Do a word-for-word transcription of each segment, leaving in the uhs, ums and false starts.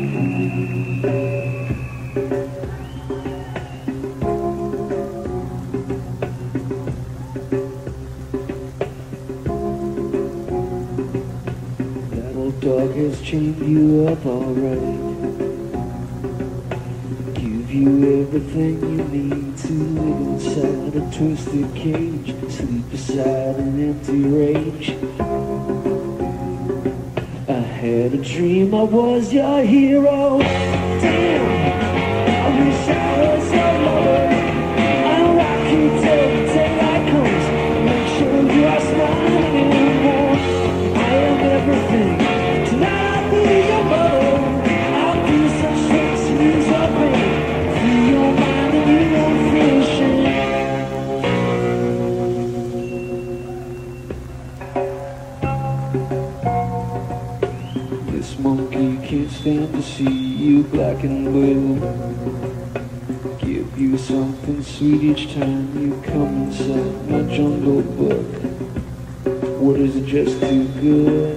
That old dog has chained you up alright. Give you everything you need to live inside a twisted cage, sleep beside an empty rage. I had a dream I was your hero. Damn, I wish I was your lover. I'll rock you till the daylight comes. Make sure you are smiling anymore. I am everything. Tonight I'll be your mother. I'll do such things to use your brain. Free your mind and you won't feel ashamed. This monkey can't stand to see you black and blue. Give you something sweet each time you come inside my jungle book. What is it, just too good?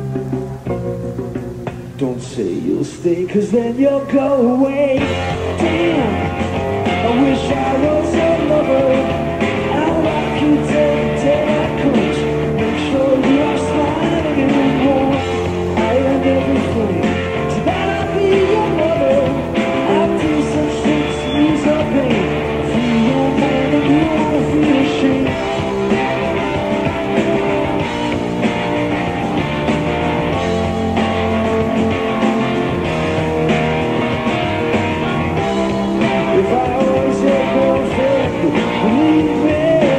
Don't say you'll stay, cause then you'll go away. Damn, I wish I was your lover. I'll rock you till the daylight comes. Make sure you are smiling anymore. I am everything. Tonight I'll be your mother. I'll do such things to ease your pain. Free your man and you won't feel ashamed. If I was your girlfriend, believe me.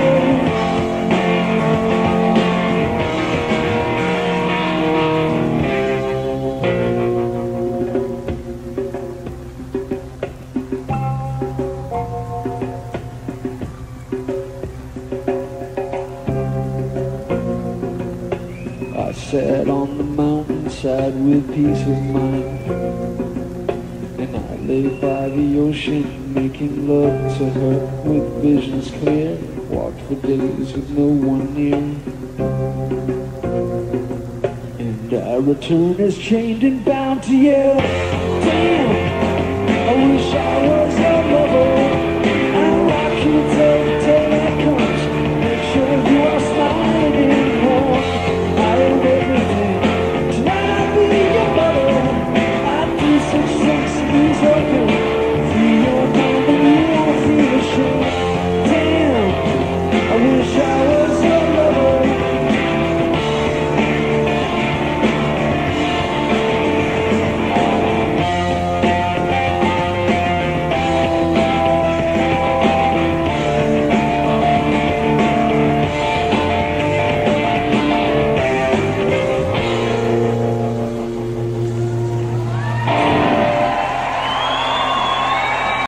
I sat on the mountainside with peace of mind, and I lay by the ocean, making love to her with visions clear. Walked for days with no one near, and I return as chained and bound to you. Damn, I wish I were